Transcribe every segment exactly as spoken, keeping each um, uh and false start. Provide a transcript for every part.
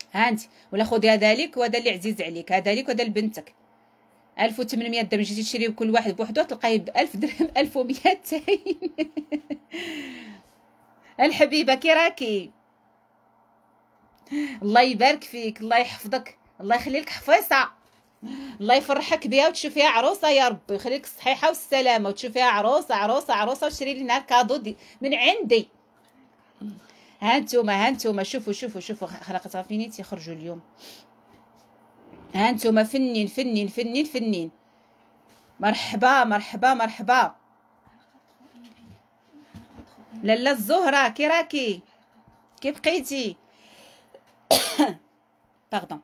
ها انت ولا خدي هذا ليك وهذا اللي عزيز عليك، هذا ليك وهذا لبنتك. ألف وثمنمية درهم جيتي تشريو كل واحد بوحدو تلقايه ب ألف درهم، ألف ومئتين. الحبيبه كي راكي؟ الله يبارك فيك، الله يحفظك، الله يخلي لك حفيصه، الله يفرحك بها وتشوفيها عروسه يا ربي، ويخلي لك الصحيحه والسلامه وتشوفيها عروسه عروسه عروسه، وتشري لنا الكادو دي من عندي. ها انتوما ها انتوما شوفوا شوفوا شوفوا خلقتها فيني تيخرجوا اليوم. ها انتوما فنين فنين فنين فنين. مرحبا مرحبا مرحبا. لاله الزهره كي راكي؟ كي بقيتي؟ باردون.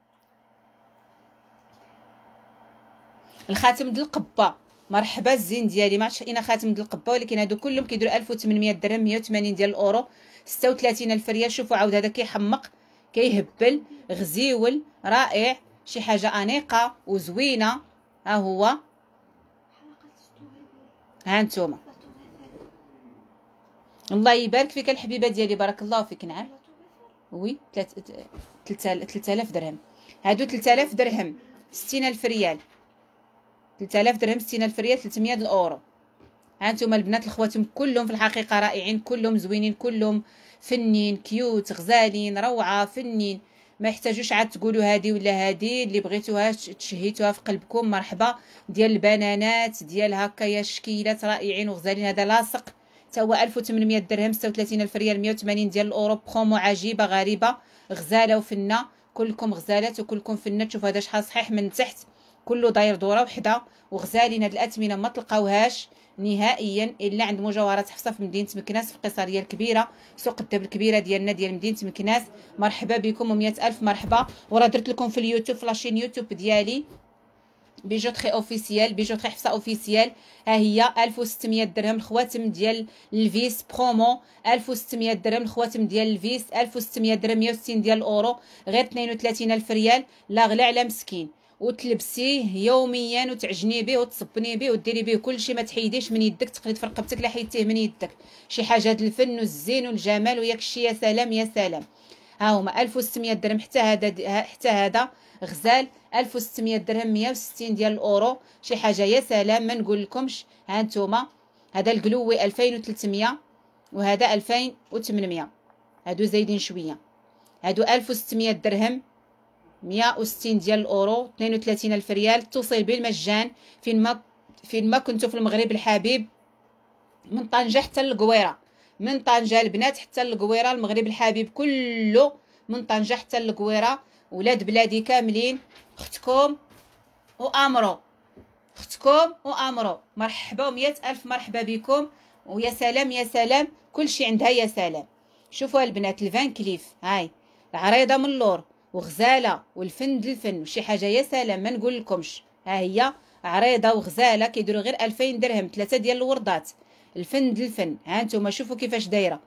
الخاتم ديال القبه، مرحبا الزين ديالي، ما عرفتش اين خاتم ديال القبه، ولكن هادو كلهم كيديروا ألف وثمنمية درهم، مية وثمانين ديال الاورو، ستة وثلاثين الف ريال. شوفوا عاود هذا كيحمق كيهبل غزيول رائع، شي حاجه انيقه وزوينه. ها هو، ها انتوما. الله يبارك فيك الحبيبه ديالي، بارك الله فيك. نعم وي ثلاثة آلاف درهم، هادو ثلاثة آلاف درهم، ستين الف ريال، ثلاثة آلاف درهم ستين الف ريال، ثلاثمية د الاورو. ها انتم البنات الخواتم كلهم في الحقيقه رائعين، كلهم زوينين، كلهم فنين كيوت غزالين روعه فنين، ما يحتاجوش عاد تقولوا هذه ولا هذه، اللي بغيتوها تشهيتوها في قلبكم مرحبا. ديال البنانات ديال هكايا شكيلات رائعين وغزالين. هذا لاصق حتى هو ألف وثمنمية درهم، ستة وثلاثين الف ريال، مية وثمانين ديال الاورو. برومو عجيبه غريبه غزاله وفنه، كلكم غزالات وكلكم فنه. شوفوا هذا شحال صحيح من تحت، كله داير دوره وحده وغزالين. هاد الاثمنه ما تلقاوهاش نهائيا الا عند مجوهرات حفصه في مدينه مكناس في القيصريه الكبيره، سوق الدب الكبيره ديالنا ديال مدينه مكناس. مرحبا بكم ومئة الف مرحبا. وراه درت لكم في اليوتيوب في لاشين يوتيوب ديالي بيجوتري اوفيسيال، بيجوتري حفصه اوفيسيال. ها هي ألف وستمية درهم الخواتم ديال الفيس برومو، ألف وستمية درهم الخواتم ديال الفيس، ألف وستمية درهم، مية وستين ديال الاورو، غير اثنين وثلاثين الف ريال. لا غلا على مسكين، وتلبسيه يوميا وتعجني به وتصبني به وديري به كلشي، ما تحيديش من يدك، تقليد في رقبتك لا حيدتيه من يدك. شي حاجه د الفن والزين والجمال وياك الشي. يا سلام يا سلام. ها هما ألف وستمية درهم حتى هذا، حتى هذا غزال ألف وستمية درهم، مية وستين ديال الاورو. شي حاجه يا سلام ما نقول لكمش. ها نتوما هذا القلوي ألفين وثلاثمية وهذا ألفين وثمنمية، هادو زايدين شويه. هادو ألف وستمية درهم، مية وستين ديال الاورو، اثنين وثلاثين الف ريال. التوصيل بالمجان فين ما فين ما كنتو في المغرب الحبيب، من طنجه حتى للقويره، من طنجه البنات حتى للقويره. المغرب الحبيب كله من طنجه حتى للقويره. ولاد بلادي كاملين، اختكم وامرو، اختكم وامرو. مرحبا ومئة الف مرحبا بكم. ويا سلام يا سلام، كلشي عندها يا سلام. شوفوا البنات الفان كليف، هاي العريضه من اللور وغزاله والفن ديال الفن وشي حاجه يا سلام ما نقول لكمش. ها هي عريضه وغزاله كيديروا غير ألفين درهم، ثلاثه ديال الوردات، الفن ديال الفن. ها نتوما شوفوا كيفاش دايره.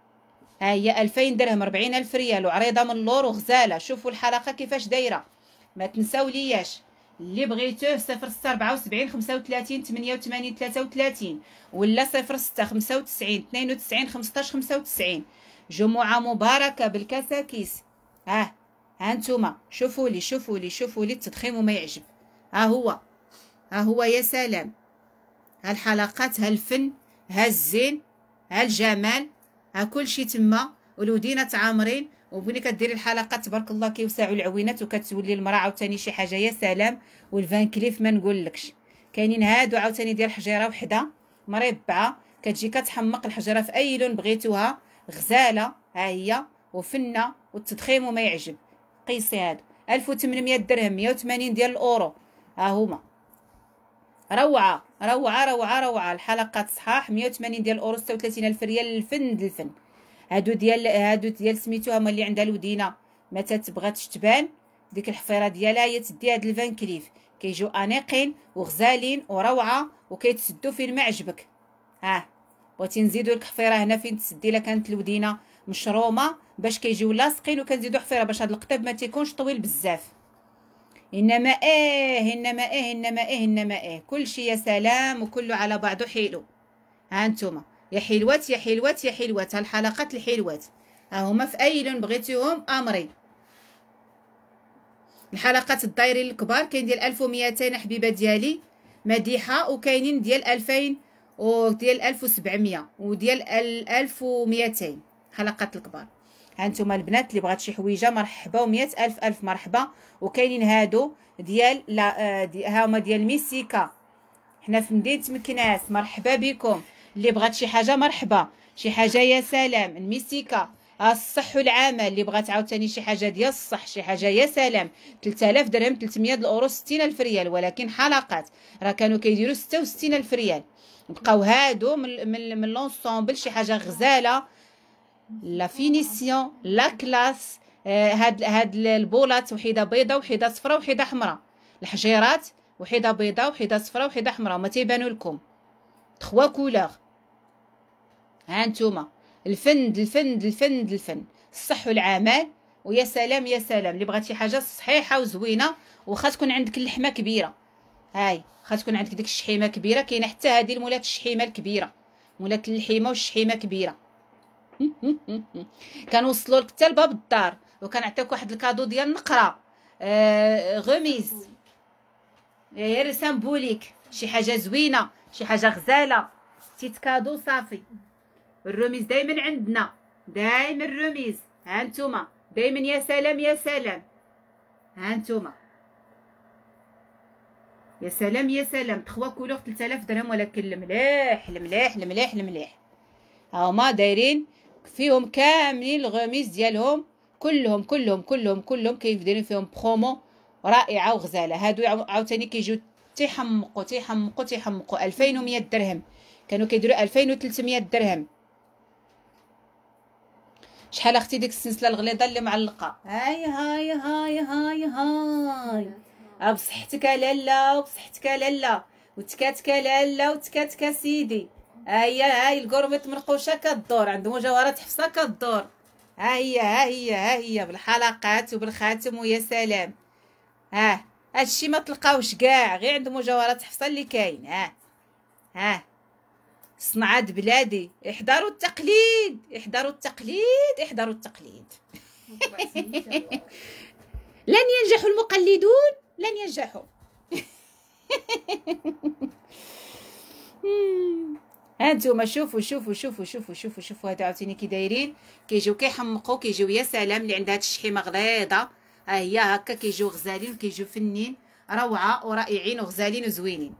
ها هي ألفين درهم، أربعين الف ريال، وعريضه من اللور وغزاله. شوفوا الحلقه كيفاش دايره، ما تنساو لياش. اللي بغيتوه صفر ستة أربعة وسبعين خمسة وثلاثين ثمانية وثمانين ثلاثة وثلاثين، ولا صفر ستة خمسة وتسعين اثنين وتسعين خمسطاش خمسة وتسعين. جمعه مباركه بالكساكيس. ها ها انتوما شوفوا لي شوفوا لي شوفوا لي التضخيم وما يعجب. ها هو ها هو يا سلام. ها الحلقات، ها الفن، ها الزين، ها الجمال، ها كلشي تما. ولودينا عامرين، وبني كديري الحلقات تبارك الله كيوسعوا العوينات وكتولي المراه عاوتاني شي حاجه يا سلام. والفان كليف ما نقولكش. كاينين هادو عاوتاني ديال حجيره وحده مربعه كتجي كتحمق الحجره في اي لون بغيتوها، غزاله. ها هي وفنه والتضخيم وما يعجب. قيسي هادو ألف وثمنمية درهم، مية وثمانين ديال الاورو. ها هما روعه روعه روعه روعه. الحلقات صحاح مية وثمانين ديال الاورو، ستة وثلاثين الف ريال. الفن ديال الفن. هادو ديال هادو ديال سميتوها هما اللي عندها الودينه ما تتبغاتش تبان ديك الحفيره ديالها، هي تدي هاد الفان كليف. كيجيو انيقين وغزالين وروعه وكيتسدوا فين ما عجبك. ها بغيتي نزيدو لك حفيره هنا فين تسدي الا كانت الودينه مشرومه باش كيجيو لاصقين، وكنزيدو حفيره باش هاد القطب ما تيكونش طويل بزاف. انما ايه انما ايه انما ايه انما ايه كلشي يا سلام وكله على بعضه حلو. ها انتوما يا حلوات يا حلوات يا حلوات. ها الحلقات الحلوات ها هما في اي لون بغيتيهم امري. الحلقات الدايرين الكبار كاين ديال ألف ومئتين حبيبه ديالي مديحه، وكاينين ديال ألفين وديال ألف وسبعمية وديال ألف ومئتين حلقات الكبار. ها انتم البنات اللي بغات شي حويجه مرحبا ومئة الف الف مرحبا. وكاينين هادو ديال لا دي ها هما ديال ميسيكا، حنا في مدينه مكناس، مرحبا بكم. اللي بغات شي حاجه مرحبا، شي حاجه يا سلام الميسيكا. الصح والعمل اللي بغات عاوتاني شي حاجه ديال الصح، شي حاجه يا سلام ثلاثة آلاف درهم، ثلاثمية الاورو، ستين الف ريال. ولكن حلقات راه كانوا كيديروا ستة وستين الف ريال. بقاو هادو من من, من لونسومبل شي حاجه غزاله، لا فينيسيون لا كلاس. آه هاد هاد البولات وحده بيضه وحده صفراء وحده حمراء، الحجيرات وحده بيضه وحده صفراء وحده حمراء، ما تيبانوا لكم تخوا كولور. ها نتوما الفند الفند الفند الفن الصح والعمل. ويا سلام يا سلام اللي بغات شي حاجه صحيحه وزوينه، وخا تكون عندك اللحمه كبيره. هاي خا تكون عندك ديك الشحيمه كبيره، كاينه حتى هذه المولات الشحيمه الكبيره، مولات اللحيمه والشحيمه كبيره. كنوصلوا لك حتى لباب الدار، وكنعطيوك واحد الكادو ديال النقره آه غميز غير سامبوليك، شي حاجه زوينه، شي حاجه غزاله، تيت كادو صافي. الرميز دائما عندنا، دائما الرميز. ها نتوما دائما يا سلام يا سلام. ها نتوما يا سلام يا سلام تخوا كولور ثلاثة آلاف درهم. ولكن المليح المليح المليح المليح هاهما دايرين فيهم كاملين الغميز ديالهم، كلهم كلهم كلهم كلهم كيديرين فيهم برومو رائعه وغزاله. هادو عاوتاني كيجيو تيحمقوا تيحمقوا تيحمقوا ألفين ومية درهم، كانوا كيديروا ألفين وثلاثمية درهم. شحال اختي ديك السلسله الغليظه اللي معلقه؟ هاي هاي هاي هاي هاي بصحتك لالا، بصحتك لالا، وتكاتك لالا، وتكاتك سيدي. هاي هاي القرمط منقوشه كدور عند مجوهرات حفصه كدور. ها هي ها هي ها هي بالحلقات وبالخاتم ويا سلام. ها هادشي ما تلقاوش كاع غير عند مجوهرات حفصه اللي كاين. ها ها صنعة بلادي، احضروا التقليد احضروا التقليد احضروا التقليد. لن ينجح المقلدون، لن ينجحوا. ها انتوما شوفوا شوفوا شوفوا شوفوا شوفوا شوفوا هادو عاوتاني كي دايرين، كيجيو كيحمقوا، كيجيو يا سلام اللي عندها هاد الشحيمه غليظه. ها هي هكا كيجيو غزالين، كيجيو فنين روعه ورائعين وغزالين وزوينين.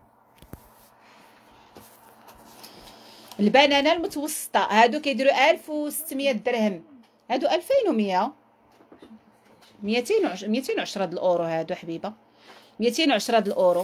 البنانه المتوسطه هادو كيديروا ألف وستمية درهم، هادو ألفين ومية، مئتين وعشرة د الاورو هادو حبيبه، مئتين وعشرة د الاورو.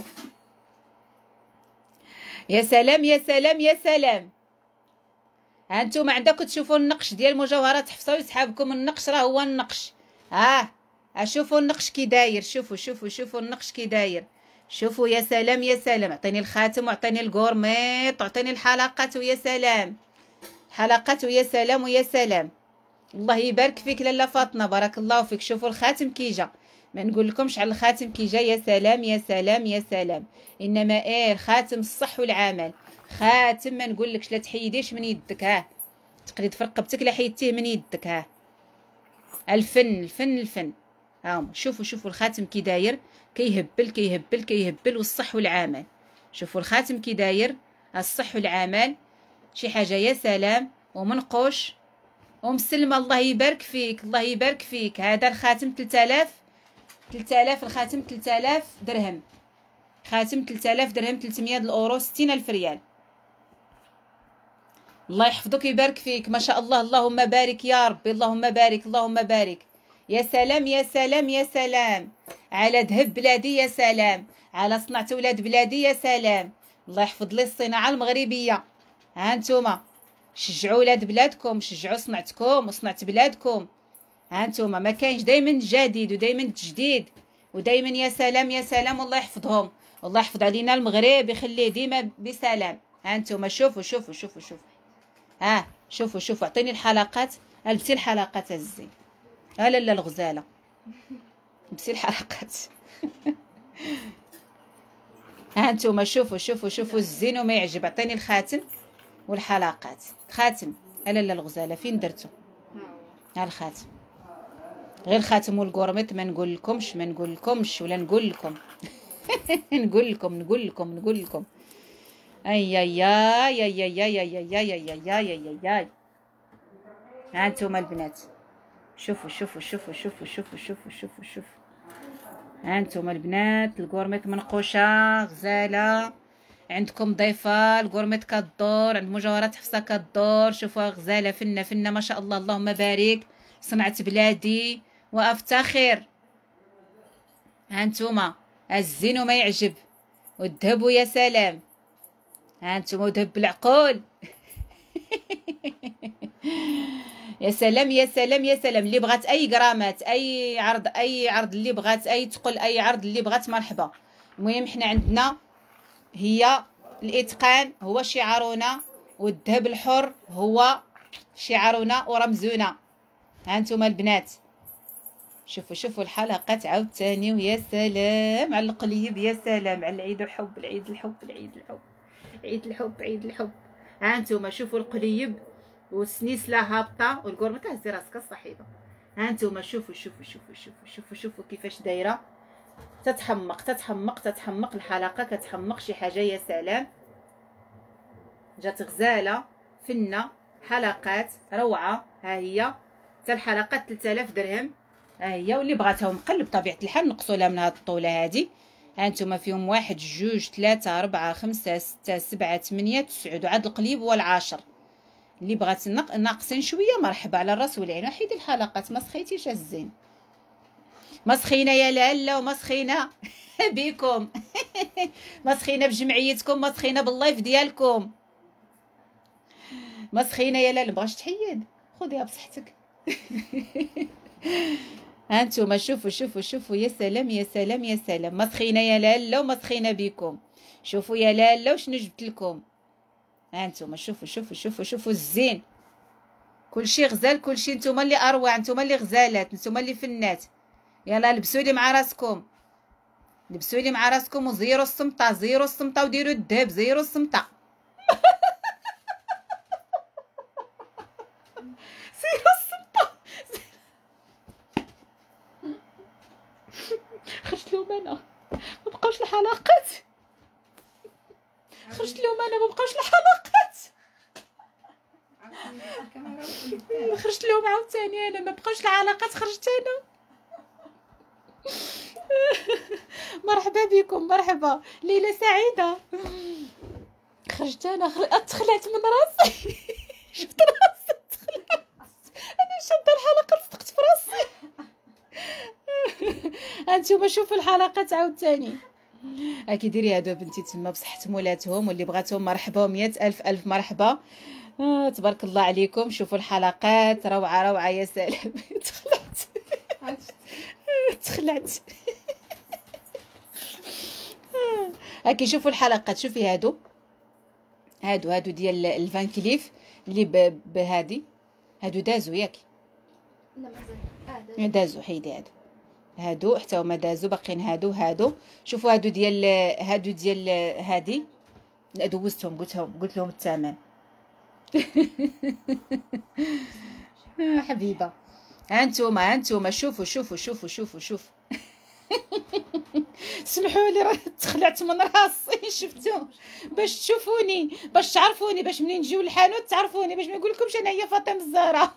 يا سلام يا سلام يا سلام. ها انتم عندكم تشوفوا النقش ديال مجوهرات حفصه ويسحابكم النقش، راه هو النقش. ها شوفوا النقش كي داير، شوفوا شوفوا شوفوا النقش كي داير، شوفوا يا سلام يا سلام. عطيني الخاتم وعطيني الكورميط وعطيني الحلقات ويا سلام، حلقات ويا سلام ويا سلام. الله يبارك فيك لاله فاطمه، بارك الله فيك. شوفوا الخاتم كي جا، ما نقول لكمش على الخاتم كي جا. يا سلام يا سلام يا سلام. انما ايه الخاتم الصح والعمل، خاتم ما نقولكش لا تحيديش من يدك. ها تقدري في رقبتك لا حيدتيه من يدك. ها الفن الفن الفن. ها شوفوا شوفوا الخاتم كي داير، كيهبل كيهبل كيهبل والصح والعمل. شوفوا الخاتم كي داير، الصح والعمل، شي حاجه يا سلام ومنقوش ومسلمه. الله يبارك فيك الله يبارك فيك. هذا الخاتم ثلاثة آلاف، ثلاثة آلاف الخاتم ثلاثة آلاف درهم، خاتم ثلاثة آلاف درهم، ثلاثمية د الاورو، ستين الف ريال. الله يحفظك ويبارك فيك، ما شاء الله، اللهم بارك يا ربي، اللهم بارك اللهم بارك. يا سلام يا سلام يا سلام على ذهب بلادي، يا سلام على صنعة ولاد بلادي، يا سلام. الله يحفظ لي الصناعة المغربية. ها انتوما شجعوا ولاد بلادكم، شجعوا صنعتكم وصنعة بلادكم. ها انتوما ما كاينش، دايما جديد ودايما تجديد ودايما يا سلام يا سلام. والله يحفظهم، والله يحفظ علينا المغرب، يخليه ديما بسلام. ها انتوما شوفوا شوفوا شوفوا شوفوا. ها شوفوا شوفوا عطيني الحلقات، لبسي الحلقات الزين. ها لالا الغزاله لبسي الحلقات. ها انتوما شوفوا شوفوا شوفوا الزين وما يعجب. عطيني الخاتم والحلقات. خاتم ها لالا الغزاله فين درتو؟ ها الخاتم غير خاتم والقورميط ما نقول لكمش ما نقول لكمش ولا نقول لكم نقول لكم نقول لكم نقول لكم اي اي اي اي اي اي اي اي اي اي اي اي اي. ها انتم البنات شوفوا شوفوا شوفوا شوفوا شوفوا شوفوا شوفوا شوفوا. ها انتم البنات القورميط منقوشه غزاله، عندكم ضيفه القورميط كدور، عند مجوهرات حفصه كدور. شوفوها غزاله فنه فنه ما شاء الله اللهم بارك، صنعت بلادي وافتخر. ها انتم الزين وما يعجب والذهب يا سلام. ها انتم وذهب بالعقول يا سلام يا سلام يا سلام. اللي بغات اي قرامات اي عرض اي عرض اللي بغات اي تقول اي عرض اللي بغات مرحبا. المهم حنا عندنا هي الاتقان هو شعارنا، والذهب الحر هو شعارنا ورمزنا. ها انتم البنات شوفوا شوفوا الحلقات عاوتاني ويا سلام على القليب، يا سلام على العيد الحب العيد الحب العيد الحب عيد الحب عيد الحب. ها انتم شوفوا القليب والسنيسله هابطه والقرمه هزي راسك الصحيبه. ها انتم شوفوا شوفوا شوفوا شوفوا شوفوا شوفوا كيفاش دايره، تتحمق تتحمق تتحمق الحلقه كتحمق شي حاجه يا سلام. جات غزاله فنه حلقات روعه. ها هي حتى الحلقات ثلاثة آلاف درهم. ها هي واللي بغاتها مقلب طبيعه الحال نقصوا لها من هاد الطوله هادي. ها انتم فيهم واحد جوج ثلاثة أربعة خمسة ستة سبعة ثمانية تسعود وعاد القليب هو العاشر. اللي بغات ناقصين شويه مرحبا على الراس والعين. وحيدي الحلقات ما سخيتيش الزين، ما سخينا يا لاله وما سخينا بيكم ما سخينا بجمعيتكم، ما سخينا باللايف ديالكم، ما سخينا يا لاله. بغاش تحيد خذيها بصحتك ها انتم شوفوا شوفوا شوفوا يا سلام يا سلام يا سلام. ما سخينا يا لاله وما سخينا بيكم. شوفوا يا لاله وشنو جبت لكم. ها انتم شوفوا شوفوا شوفوا شوفوا الزين، كلشي غزال كلشي. نتوما اللي اروع، نتوما اللي غزالات، نتوما اللي فنات. يلا لبسوا لي مع راسكم، لبسوا لي مع راسكم وزيروا الصمطه زيروا الصمطه وديروا الذهب زيروا الصمطه زيروا الصمطه خرجت لهم انا ما بقاوش الحلقات، خرجت لهم انا ما بقاوش الحلقات خرجت لهم عاوتاني انا ما بقاوش الحلقات خرجت انا مرحبا بكم مرحبا ليله سعيده. خرجت انا خر... تخلعت من راسي شفت راسي تخلعت انا شاده الحلقه صدقت في راسي هانتوما شوفوا الحلقات عاوتاني. اكي ديري هادو بنتي تما بصحه مولاتهم، واللي بغاتهم مرحبا مئة الف الف مرحبا. آه تبارك الله عليكم. شوفوا الحلقات روعه روعه يا سلام تخلعت تخلعت هاكي شوفوا الحلقات. شوفي هادو هادو هادو ديال الفان كليف اللي بهادي هادو دازو ياك لا مازال دازو حيدي هادو هادو حتى هما دازو باقيين هادو هادو. شوفوا هادو ديال هادو ديال هادي دوزتهم قلتهم قلت لهم الثمن حبيبه. ها انتوما ها انتوما شوفوا شوفوا شوفوا شوفوا شوفوا سمحوا لي راه تخلعت من راسي شفتوا باش تشوفوني باش تعرفوني باش منين نجيو للحانوت تعرفوني باش ما نقولكمش انا هي فاطمه الزهراء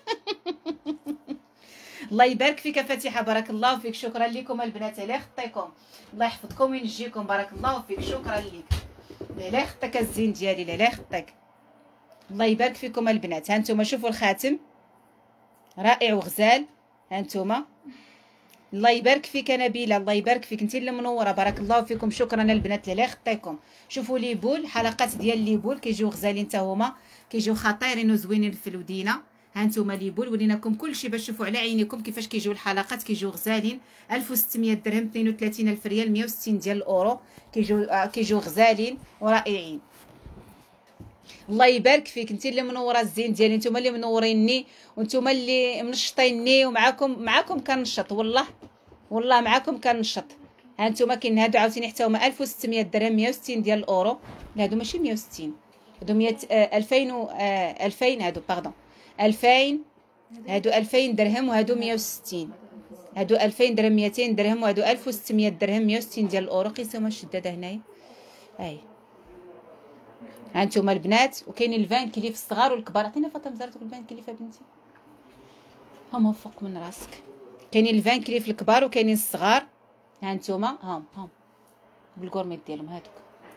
الله يبارك فيك فاتحه بارك الله فيك. شكرا لكم البنات الله يخطيكم الله يحفظكم وينجيكم بارك الله فيك. شكرا لك الله يخطيك الزين ديالي الله يخطيك الله يبارك فيكم البنات. ها انتم شوفوا الخاتم رائع وغزال. ها انتم الله يبارك فيك نبيله الله يبارك فيك انت اللي منوره بارك الله فيكم. شكرا البنات الله يخطيكم. شوفوا لي بول حلقات ديال لي بول كيجيو غزالين حتى هما كيجيو خطيرين وزوينين في الودينه. ها انتم لي بول وريناكم كلشي باش تشوفوا على عينيكم كيفاش كيجيو الحلقات كيجيو غزالين. ألف وستمية درهم اثنين وثلاثين ألف ريال مئة وستين ديال الاورو كيجيو آه كيجيو غزالين ورائعين. الله يبارك فيك انت اللي منوره الزين ديالي نتوما اللي منوريني وانتوما اللي منشطيني ومعاكم معاكم كنشط والله والله معاكم كنشط. ها انتوما كاين هادو عاوتاني حتى هما ألف وستمية درهم مئة وستين ديال الاورو. لا هادو ماشي مئة وستين هادو مئة ألفين و ألفين هادو باردون ألفين هادو ألفين درهم وهادو مية وستين. هادو ألفين درهم، ميتين درهم، وهادو ألف وستمية درهم، مية وستين ديال الاورو. قيسوهم الشداده هنايا. اي ها انتوما البنات. وكاينين الفان كليف الصغار والكبار. عطينا فاطمه زهره دوك الفان كليف بنتي، هما فوق من راسك. كاينين الفان كليف الكبار وكاينين الصغار. ها انتوما هاهم هاهم بالكورميط ديالهم هادوك.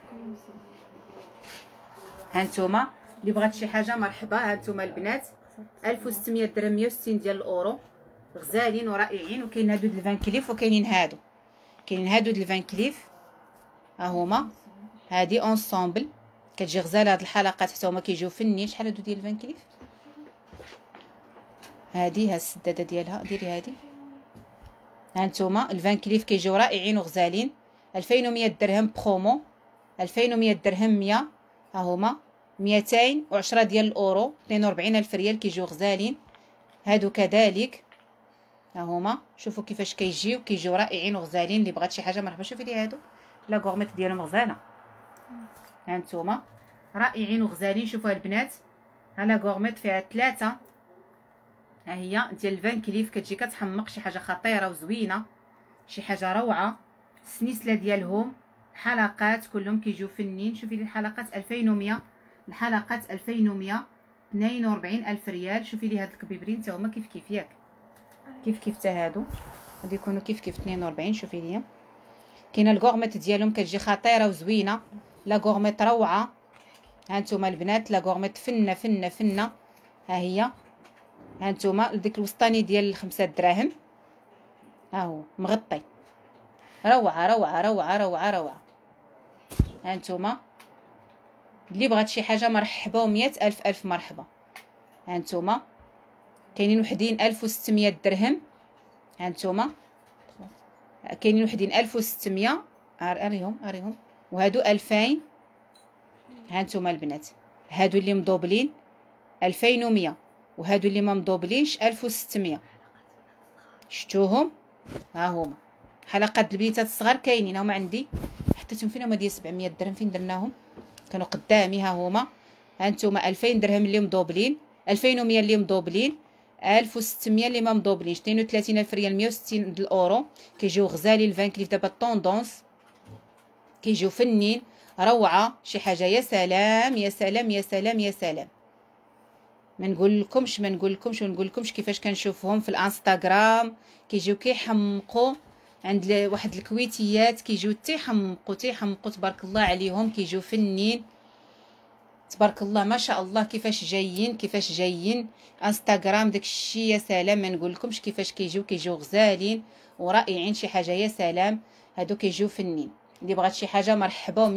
ها انتوما اللي بغات شي حاجه مرحبا. ها انتوما البنات ألف وستمية درهم، مية وستين ديال الاورو، غزالين ورائعين. وكاين هادو د الفان كليف وكاينين هادو، كاينين هادو د الفان كليف. ها هما هادي اونصومبل كتجي غزاله. هاد الحلقات حتى هما كيجيو فنين. شحال هادو ديال الفان كليف؟ هادي ها السداده ديالها ديري هادي. ها انتوما الفان كليف كيجيو رائعين وغزالين. ألفين ومية درهم برومو، ألفين ومية درهم مية. ها هما ميتين وعشرة ديال الاورو، اثنين وأربعين ألف ريال. كيجيو غزالين هادو كذلك. ها هما شوفوا كيفاش كيجيو، كيجيو رائعين وغزالين. اللي بغات شي حاجه مرحبا. شوفي لي هادو لا غورميت ديالهم غزاله. ها انتوما رائعين وغزالين. شوفوا البنات ها لا غورميت فيها ثلاثه. ها هي ديال الفان كليف كتجي كتحمق. شي حاجه خطيره وزوينه، شي حاجه روعه. السنيسله ديالهم حلقات كلهم كيجيو فنين. شوفي لي الحلقات ألفين ومية، الحلقات ألفين ومية، اثنين وأربعين ألف ريال. شوفي لي هاد الكبيبرين حتى هما كيف كيف ياك، كيف كيف حتى هادو غادي يكونوا كيف كيف اثنين وأربعين. شوفي لي كاينه الكورميت ديالهم كتجي خطيره وزوينه. لا غورميت روعه. ها انتوما البنات لا غورميت فنه فنه فنه. ها هي ها انتوما ديك الوسطاني ديال خمسة دراهم. ها هو مغطي. روعه روعه روعه روعه روعه. ها انتوما اللي بغات شي حاجه مرحبا ومية ألف ألف مرحبا. ها انتوما كاينين وحدين ألف وستمية درهم. ها انتوما كاينين وحدين ألف وستمية. اريهم اريهم. وهادو ألفين. ها انتوما البنات هادو اللي مضوبلين ألفين ومية، وهادو اللي ما مضوبلينش ألف وستمية. شفتوهم؟ ها هما حلقات البنيتات الصغار كاينين. هما عندي حطيتهم فين هما ديال سبعمية درهم. فين درناهم؟ كانوا قدامي. ها هما ها انتوما ألفين درهم اللي مضوبلين، ألفين ومية اللي مضوبلين، ألف وستمية اللي ما مضوبلينش، اثنين وثلاثين ألف ريال، مية وستين الاورو. كيجيو غزالين الفان كليف دابا الطوندونس، كيجيو فنين روعه. شي حاجه يا سلام يا سلام يا سلام يا سلام. ما نقول لكمش ما نقول لكمش ما نقول لكمش كيفاش كنشوفهم في الانستغرام. كيجيو كيحمقوا عند واحد الكويتيات، كيجيو تيحمقوا تيحمقوا تبارك الله عليهم. كيجيو فنين تبارك الله ما شاء الله. كيفاش جايين كيفاش جايين انستغرام داكشي يا سلام. ما نقول لكمش كيفاش كيجيو كيجيو غزالين ورائعين. شي حاجه يا سلام. هادو كيجيو فنين. اللي بغات شي حاجه مرحبا.